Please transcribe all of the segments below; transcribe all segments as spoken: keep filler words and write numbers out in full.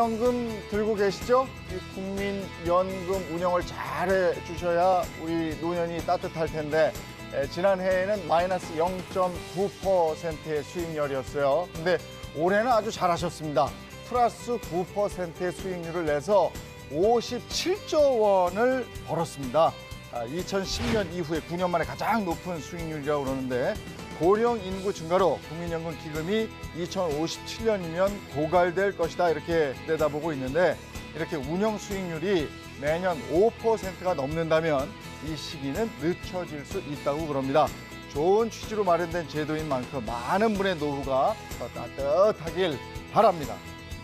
국민연금 들고 계시죠? 이 국민연금 운영을 잘해 주셔야 우리 노년이 따뜻할 텐데 에, 지난해에는 마이너스 영 점 구 퍼센트의 수익률이었어요. 근데 올해는 아주 잘하셨습니다. 플러스 구 퍼센트의 수익률을 내서 오십칠조 원을 벌었습니다. 아, 이천십 년 이후에 구 년 만에 가장 높은 수익률이라고 그러는데 고령 인구 증가로 국민연금 기금이 이천오십칠 년이면 고갈될 것이다 이렇게 내다보고 있는데 이렇게 운영 수익률이 매년 오 퍼센트가 넘는다면 이 시기는 늦춰질 수 있다고 그럽니다. 좋은 취지로 마련된 제도인 만큼 많은 분의 노후가 더 따뜻하길 바랍니다.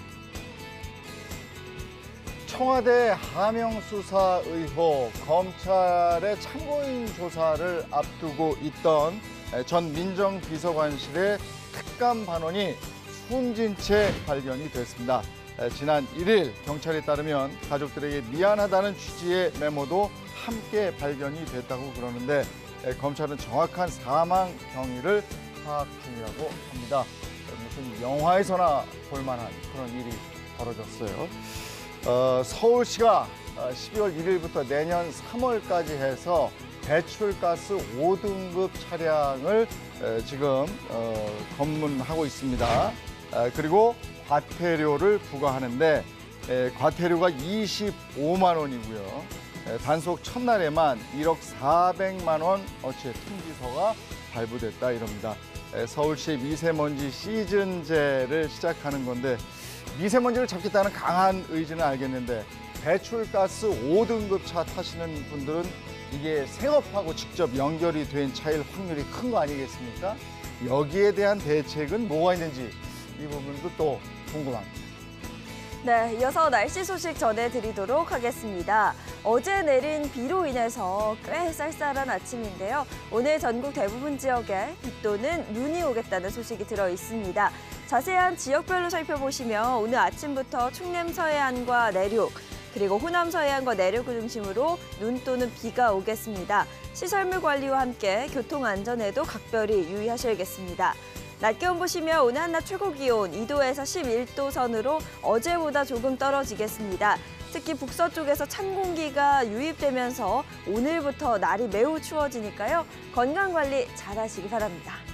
청와대 하명수사 의혹, 검찰의 참고인 조사를 앞두고 있던 전 민정비서관실의 특감 반원이 숨진 채 발견이 됐습니다. 지난 일 일 경찰에 따르면 가족들에게 미안하다는 취지의 메모도 함께 발견이 됐다고 그러는데 검찰은 정확한 사망 경위를 파악 중이라고 합니다. 무슨 영화에서나 볼만한 그런 일이 벌어졌어요. 어, 서울시가 십이월 일일부터 내년 삼월까지 해서 배출가스 오 등급 차량을 지금 어, 검문하고 있습니다. 그리고 과태료를 부과하는데 과태료가 이십오만 원이고요. 단속 첫날에만 일억 사백만 원 어치의 통지서가 발부됐다 이럽니다. 서울시 미세먼지 시즌제를 시작하는 건데 미세먼지를 잡겠다는 강한 의지는 알겠는데 배출가스 오 등급 차 타시는 분들은 이게 생업하고 직접 연결이 된 차일 확률이 큰 거 아니겠습니까? 여기에 대한 대책은 뭐가 있는지 이 부분도 또 궁금합니다. 네, 이어서 날씨 소식 전해드리도록 하겠습니다. 어제 내린 비로 인해서 꽤 쌀쌀한 아침인데요. 오늘 전국 대부분 지역에 비 또는 눈이 오겠다는 소식이 들어 있습니다. 자세한 지역별로 살펴보시면 오늘 아침부터 충남 서해안과 내륙, 그리고 호남 서해안과 내륙을 중심으로 눈 또는 비가 오겠습니다. 시설물 관리와 함께 교통 안전에도 각별히 유의하셔야겠습니다. 낮 기온 보시면 오늘 한낮 최고 기온 이 도에서 십일 도 선으로 어제보다 조금 떨어지겠습니다. 특히 북서쪽에서 찬 공기가 유입되면서 오늘부터 날이 매우 추워지니까요. 건강 관리 잘 하시기 바랍니다.